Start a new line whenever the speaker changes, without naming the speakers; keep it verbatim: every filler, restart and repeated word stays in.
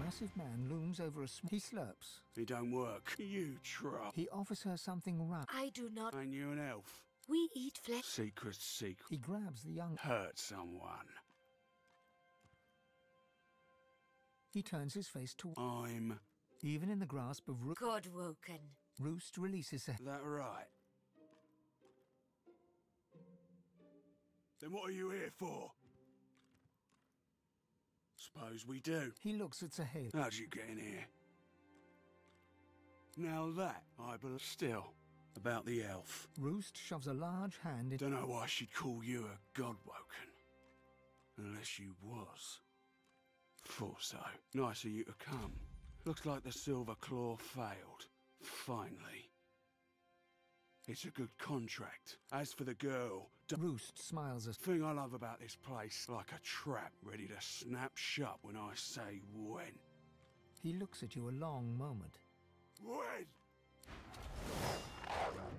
massive man looms over a sm- He slurps.
It don't work. You try.
He offers her something round.
I do not.
Ain't you an elf?
We eat flesh.
Secret, secret.
He grabs the young...
Hurt someone.
He turns his face to...
I'm...
Even in the grasp of Ro
Godwoken.
Roost releases her...
That right? Then what are you here for? Suppose we do.
He looks at Sahel.
How'd you get in here? Now that, I believe... Still, about the elf.
Roost shoves a large hand in...
Don't know why she'd call you a Godwoken. Unless you was. Thought so. Nice of you to come. Looks like the Silver Claw failed. Finally. It's a good contract. As for the girl...
Roost smiles at...
Thing I love about this place, like a trap ready to snap shut when I say when.
He looks at you a long moment.
When?